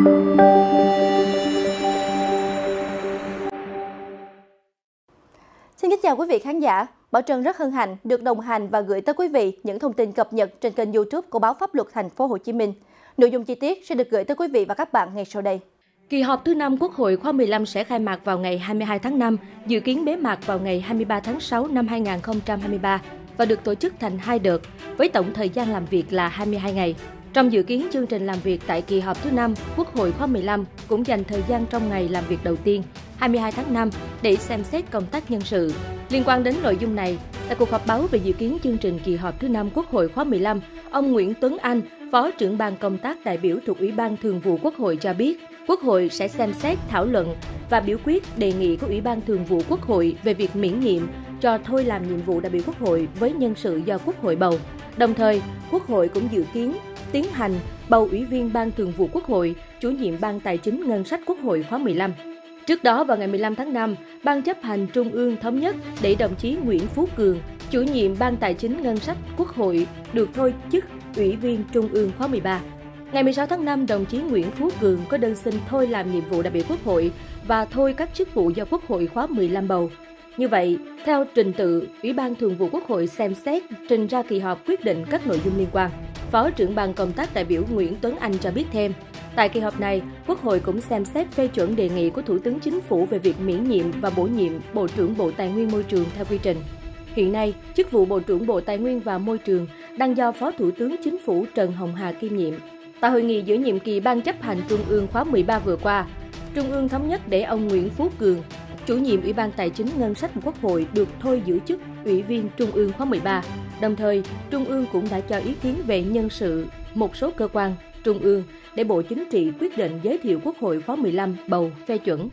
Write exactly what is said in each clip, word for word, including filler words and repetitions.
Xin kính chào quý vị khán giả. Bảo Trân rất hân hạnh được đồng hành và gửi tới quý vị những thông tin cập nhật trên kênh YouTube của báo Pháp luật Thành phố Hồ Chí Minh. Nội dung chi tiết sẽ được gửi tới quý vị và các bạn ngay sau đây. Kỳ họp thứ năm Quốc hội khóa mười lăm sẽ khai mạc vào ngày hai mươi hai tháng năm, dự kiến bế mạc vào ngày hai mươi ba tháng sáu năm hai nghìn không trăm hai mươi ba và được tổ chức thành hai đợt với tổng thời gian làm việc là hai mươi hai ngày. Trong dự kiến chương trình làm việc tại kỳ họp thứ năm, Quốc hội khóa mười lăm cũng dành thời gian trong ngày làm việc đầu tiên, hai mươi hai tháng năm, để xem xét công tác nhân sự. Liên quan đến nội dung này, tại cuộc họp báo về dự kiến chương trình kỳ họp thứ năm Quốc hội khóa mười lăm, ông Nguyễn Tuấn Anh, Phó trưởng ban công tác đại biểu thuộc Ủy ban Thường vụ Quốc hội cho biết, Quốc hội sẽ xem xét, thảo luận và biểu quyết đề nghị của Ủy ban Thường vụ Quốc hội về việc miễn nhiệm cho thôi làm nhiệm vụ đại biểu Quốc hội với nhân sự do Quốc hội bầu. Đồng thời, Quốc hội cũng dự kiến tiến hành bầu Ủy viên Ban Thường vụ Quốc hội, chủ nhiệm Ban Tài chính Ngân sách Quốc hội khóa mười lăm. Trước đó, vào ngày mười lăm tháng năm, Ban chấp hành Trung ương thống nhất để đồng chí Nguyễn Phú Cường, chủ nhiệm Ban Tài chính Ngân sách Quốc hội, được thôi chức Ủy viên Trung ương khóa mười ba. Ngày mười sáu tháng năm, đồng chí Nguyễn Phú Cường có đơn xin thôi làm nhiệm vụ đại biểu Quốc hội và thôi các chức vụ do Quốc hội khóa mười lăm bầu. Như vậy, theo trình tự, Ủy ban Thường vụ Quốc hội xem xét trình ra kỳ họp quyết định các nội dung liên quan. Phó trưởng ban công tác đại biểu Nguyễn Tuấn Anh cho biết thêm, tại kỳ họp này, Quốc hội cũng xem xét phê chuẩn đề nghị của Thủ tướng Chính phủ về việc miễn nhiệm và bổ nhiệm Bộ trưởng Bộ Tài nguyên Môi trường theo quy trình. Hiện nay, chức vụ Bộ trưởng Bộ Tài nguyên và Môi trường đang do Phó Thủ tướng Chính phủ Trần Hồng Hà kiêm nhiệm. Tại hội nghị giữa nhiệm kỳ Ban chấp hành Trung ương khóa mười ba vừa qua, Trung ương thống nhất để ông Nguyễn Phú Cường, chủ nhiệm Ủy ban Tài chính Ngân sách Quốc hội được thôi giữ chức Ủy viên Trung ương khóa mười ba. Đồng thời, Trung ương cũng đã cho ý kiến về nhân sự một số cơ quan Trung ương để Bộ Chính trị quyết định giới thiệu Quốc hội khóa mười lăm bầu phê chuẩn.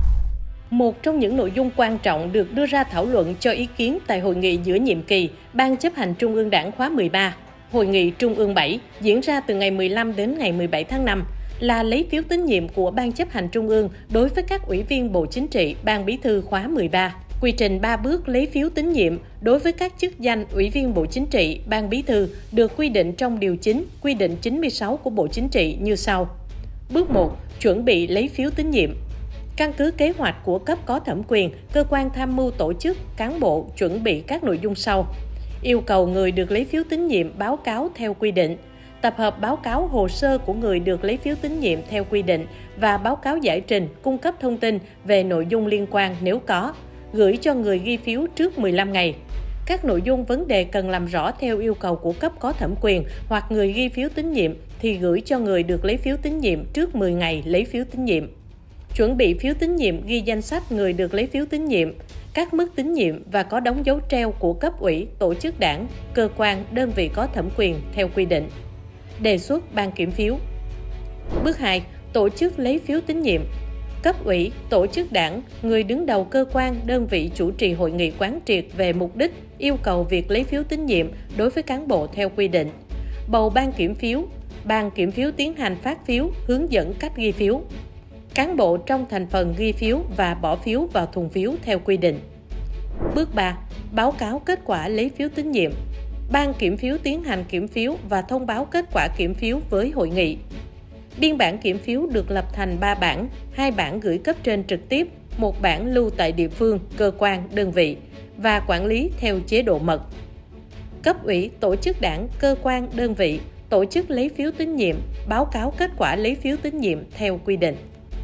Một trong những nội dung quan trọng được đưa ra thảo luận cho ý kiến tại hội nghị giữa nhiệm kỳ Ban chấp hành Trung ương Đảng khóa mười ba, Hội nghị Trung ương bảy diễn ra từ ngày mười lăm đến ngày mười bảy tháng năm là lấy phiếu tín nhiệm của Ban chấp hành Trung ương đối với các ủy viên Bộ Chính trị, Ban Bí thư khóa mười ba. Quy trình ba bước lấy phiếu tín nhiệm đối với các chức danh Ủy viên Bộ Chính trị, Ban Bí thư được quy định trong Điều chín, Quy định chín mươi sáu của Bộ Chính trị như sau. Bước một. Chuẩn bị lấy phiếu tín nhiệm. Căn cứ kế hoạch của cấp có thẩm quyền, cơ quan tham mưu tổ chức, cán bộ chuẩn bị các nội dung sau. Yêu cầu người được lấy phiếu tín nhiệm báo cáo theo quy định. Tập hợp báo cáo hồ sơ của người được lấy phiếu tín nhiệm theo quy định và báo cáo giải trình, cung cấp thông tin về nội dung liên quan nếu có. Gửi cho người ghi phiếu trước mười lăm ngày. Các nội dung vấn đề cần làm rõ theo yêu cầu của cấp có thẩm quyền hoặc người ghi phiếu tín nhiệm thì gửi cho người được lấy phiếu tín nhiệm trước mười ngày lấy phiếu tín nhiệm. Chuẩn bị phiếu tín nhiệm ghi danh sách người được lấy phiếu tín nhiệm, các mức tín nhiệm và có đóng dấu treo của cấp ủy, tổ chức đảng, cơ quan, đơn vị có thẩm quyền theo quy định. Đề xuất ban kiểm phiếu. Bước hai. Tổ chức lấy phiếu tín nhiệm. Cấp ủy, tổ chức đảng, người đứng đầu cơ quan, đơn vị chủ trì hội nghị quán triệt về mục đích, yêu cầu việc lấy phiếu tín nhiệm đối với cán bộ theo quy định. Bầu ban kiểm phiếu. Ban kiểm phiếu tiến hành phát phiếu, hướng dẫn cách ghi phiếu. Cán bộ trong thành phần ghi phiếu và bỏ phiếu vào thùng phiếu theo quy định. Bước ba. Báo cáo kết quả lấy phiếu tín nhiệm. Ban kiểm phiếu tiến hành kiểm phiếu và thông báo kết quả kiểm phiếu với hội nghị. Biên bản kiểm phiếu được lập thành ba bản, hai bản gửi cấp trên trực tiếp, một bản lưu tại địa phương, cơ quan, đơn vị và quản lý theo chế độ mật. Cấp ủy, tổ chức đảng, cơ quan, đơn vị tổ chức lấy phiếu tín nhiệm, báo cáo kết quả lấy phiếu tín nhiệm theo quy định.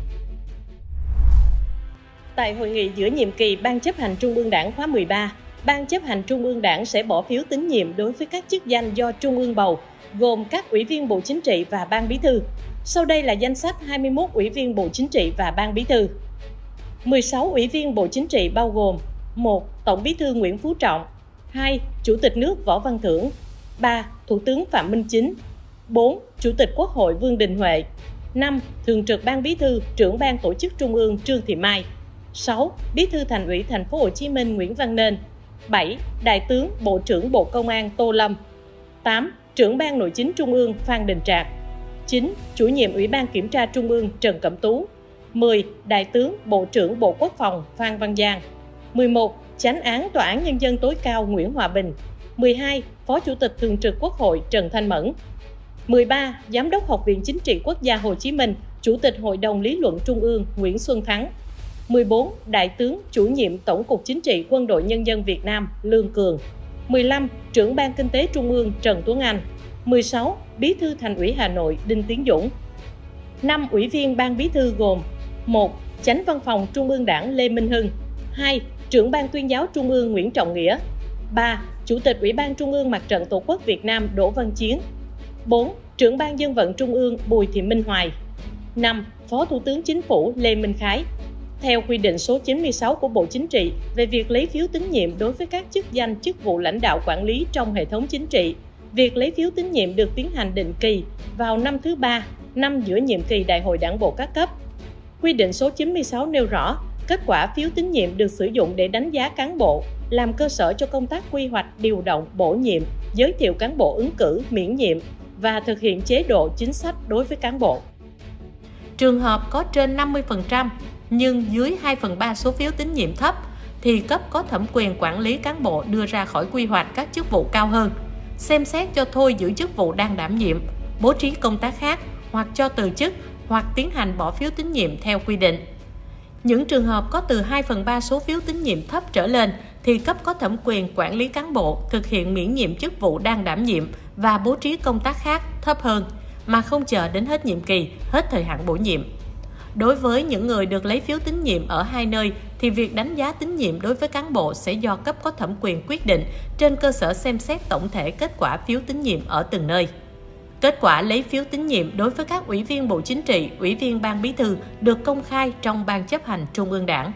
Tại hội nghị giữa nhiệm kỳ Ban chấp hành Trung ương Đảng khóa mười ba, Ban chấp hành Trung ương Đảng sẽ bỏ phiếu tín nhiệm đối với các chức danh do Trung ương bầu, gồm các Ủy viên Bộ Chính trị và Ban Bí thư. Sau đây là danh sách hai mươi mốt Ủy viên Bộ Chính trị và Ban Bí thư. mười sáu Ủy viên Bộ Chính trị bao gồm: một. Tổng Bí thư Nguyễn Phú Trọng, hai. Chủ tịch nước Võ Văn Thưởng, ba. Thủ tướng Phạm Minh Chính, bốn. Chủ tịch Quốc hội Vương Đình Huệ, năm. Thường trực Ban Bí thư, trưởng Ban Tổ chức Trung ương Trương Thị Mai, sáu. Bí thư Thành ủy Thành phố Hồ Chí Minh Nguyễn Văn Nên, bảy. Đại tướng Bộ trưởng Bộ Công an Tô Lâm, tám. Trưởng Ban Nội chính Trung ương Phan Đình Trạc, chín. Chủ nhiệm Ủy ban Kiểm tra Trung ương Trần Cẩm Tú, mười. Đại tướng Bộ trưởng Bộ Quốc phòng Phan Văn Giang, mười một. Chánh án Tòa án Nhân dân tối cao Nguyễn Hòa Bình, mười hai. Phó Chủ tịch Thường trực Quốc hội Trần Thanh Mẫn. mười ba. Giám đốc Học viện Chính trị Quốc gia Hồ Chí Minh, Chủ tịch Hội đồng Lý luận Trung ương Nguyễn Xuân Thắng. mười bốn. Đại tướng, Chủ nhiệm Tổng cục Chính trị Quân đội Nhân dân Việt Nam Lương Cường. mười lăm. Trưởng Ban Kinh tế Trung ương Trần Tuấn Anh. mười sáu. Bí thư Thành ủy Hà Nội Đinh Tiến Dũng. năm. Ủy viên Ban Bí thư gồm: một. Chánh Văn phòng Trung ương Đảng Lê Minh Hưng. hai. Trưởng Ban Tuyên giáo Trung ương Nguyễn Trọng Nghĩa. ba. Chủ tịch Ủy ban Trung ương Mặt trận Tổ quốc Việt Nam Đỗ Văn Chiến. bốn. Trưởng Ban Dân vận Trung ương Bùi Thị Minh Hoài. năm. Phó Thủ tướng Chính phủ Lê Minh Khái. Theo quy định số chín mươi sáu của Bộ Chính trị về việc lấy phiếu tín nhiệm đối với các chức danh chức vụ lãnh đạo quản lý trong hệ thống chính trị, việc lấy phiếu tín nhiệm được tiến hành định kỳ vào năm thứ ba, năm giữa nhiệm kỳ Đại hội Đảng bộ các cấp. Quy định số chín mươi sáu nêu rõ, kết quả phiếu tín nhiệm được sử dụng để đánh giá cán bộ, làm cơ sở cho công tác quy hoạch, điều động, bổ nhiệm, giới thiệu cán bộ ứng cử, miễn nhiệm và thực hiện chế độ chính sách đối với cán bộ. Trường hợp có trên năm mươi phần trăm nhưng dưới hai phần ba số phiếu tín nhiệm thấp thì cấp có thẩm quyền quản lý cán bộ đưa ra khỏi quy hoạch các chức vụ cao hơn, xem xét cho thôi giữ chức vụ đang đảm nhiệm, bố trí công tác khác hoặc cho từ chức hoặc tiến hành bỏ phiếu tín nhiệm theo quy định. Những trường hợp có từ hai phần ba số phiếu tín nhiệm thấp trở lên thì cấp có thẩm quyền quản lý cán bộ thực hiện miễn nhiệm chức vụ đang đảm nhiệm và bố trí công tác khác thấp hơn mà không chờ đến hết nhiệm kỳ, hết thời hạn bổ nhiệm. Đối với những người được lấy phiếu tín nhiệm ở hai nơi thì việc đánh giá tín nhiệm đối với cán bộ sẽ do cấp có thẩm quyền quyết định trên cơ sở xem xét tổng thể kết quả phiếu tín nhiệm ở từng nơi. Kết quả lấy phiếu tín nhiệm đối với các ủy viên Bộ Chính trị, ủy viên Ban Bí thư được công khai trong Ban Chấp hành Trung ương Đảng.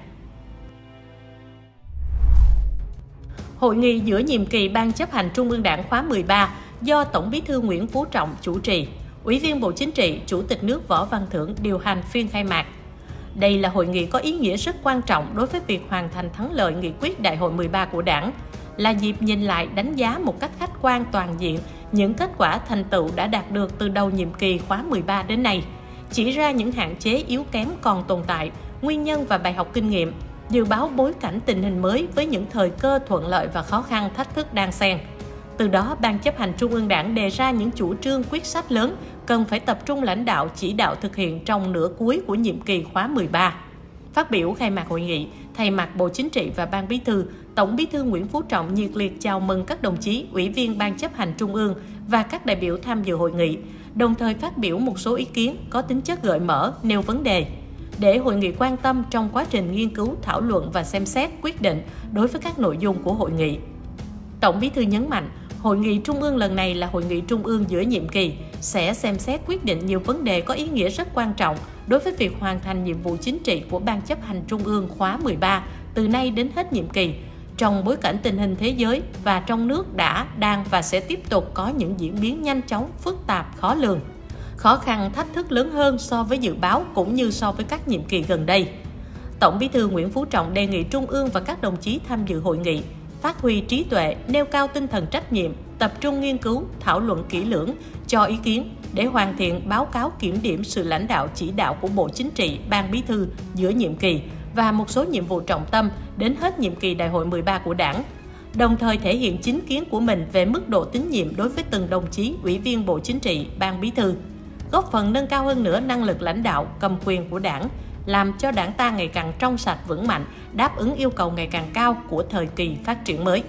Hội nghị giữa nhiệm kỳ Ban Chấp hành Trung ương Đảng khóa mười ba do Tổng Bí thư Nguyễn Phú Trọng chủ trì, Ủy viên Bộ Chính trị, Chủ tịch nước Võ Văn Thưởng điều hành phiên khai mạc. Đây là hội nghị có ý nghĩa rất quan trọng đối với việc hoàn thành thắng lợi nghị quyết Đại hội mười ba của Đảng, là dịp nhìn lại đánh giá một cách khách quan toàn diện những kết quả thành tựu đã đạt được từ đầu nhiệm kỳ khóa mười ba đến nay, chỉ ra những hạn chế yếu kém còn tồn tại, nguyên nhân và bài học kinh nghiệm, dự báo bối cảnh tình hình mới với những thời cơ thuận lợi và khó khăn thách thức đan xen. Từ đó, Ban Chấp hành Trung ương Đảng đề ra những chủ trương quyết sách lớn cần phải tập trung lãnh đạo chỉ đạo thực hiện trong nửa cuối của nhiệm kỳ khóa mười ba. Phát biểu khai mạc hội nghị, thay mặt Bộ Chính trị và Ban Bí thư, Tổng Bí thư Nguyễn Phú Trọng nhiệt liệt chào mừng các đồng chí ủy viên Ban Chấp hành Trung ương và các đại biểu tham dự hội nghị, đồng thời phát biểu một số ý kiến có tính chất gợi mở, nêu vấn đề, để hội nghị quan tâm trong quá trình nghiên cứu, thảo luận và xem xét quyết định đối với các nội dung của hội nghị. Tổng Bí thư nhấn mạnh, Hội nghị Trung ương lần này là hội nghị Trung ương giữa nhiệm kỳ, sẽ xem xét quyết định nhiều vấn đề có ý nghĩa rất quan trọng đối với việc hoàn thành nhiệm vụ chính trị của Ban Chấp hành Trung ương khóa mười ba từ nay đến hết nhiệm kỳ, trong bối cảnh tình hình thế giới và trong nước đã, đang và sẽ tiếp tục có những diễn biến nhanh chóng, phức tạp, khó lường. Khó khăn, thách thức lớn hơn so với dự báo cũng như so với các nhiệm kỳ gần đây. Tổng Bí thư Nguyễn Phú Trọng đề nghị Trung ương và các đồng chí tham dự hội nghị phát huy trí tuệ, nêu cao tinh thần trách nhiệm, tập trung nghiên cứu, thảo luận kỹ lưỡng, cho ý kiến để hoàn thiện báo cáo kiểm điểm sự lãnh đạo chỉ đạo của Bộ Chính trị, Ban Bí thư giữa nhiệm kỳ và một số nhiệm vụ trọng tâm đến hết nhiệm kỳ Đại hội mười ba của Đảng, đồng thời thể hiện chính kiến của mình về mức độ tín nhiệm đối với từng đồng chí ủy viên Bộ Chính trị, Ban Bí thư, góp phần nâng cao hơn nữa năng lực lãnh đạo, cầm quyền của Đảng, làm cho Đảng ta ngày càng trong sạch vững mạnh, đáp ứng yêu cầu ngày càng cao của thời kỳ phát triển mới.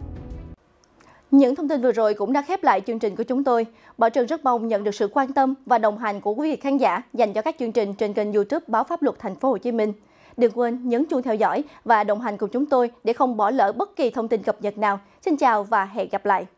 Những thông tin vừa rồi cũng đã khép lại chương trình của chúng tôi. Bảo Trân rất mong nhận được sự quan tâm và đồng hành của quý vị khán giả dành cho các chương trình trên kênh YouTube Báo Pháp Luật Thành phố Hồ Chí Minh. Đừng quên nhấn chuông theo dõi và đồng hành cùng chúng tôi để không bỏ lỡ bất kỳ thông tin cập nhật nào. Xin chào và hẹn gặp lại.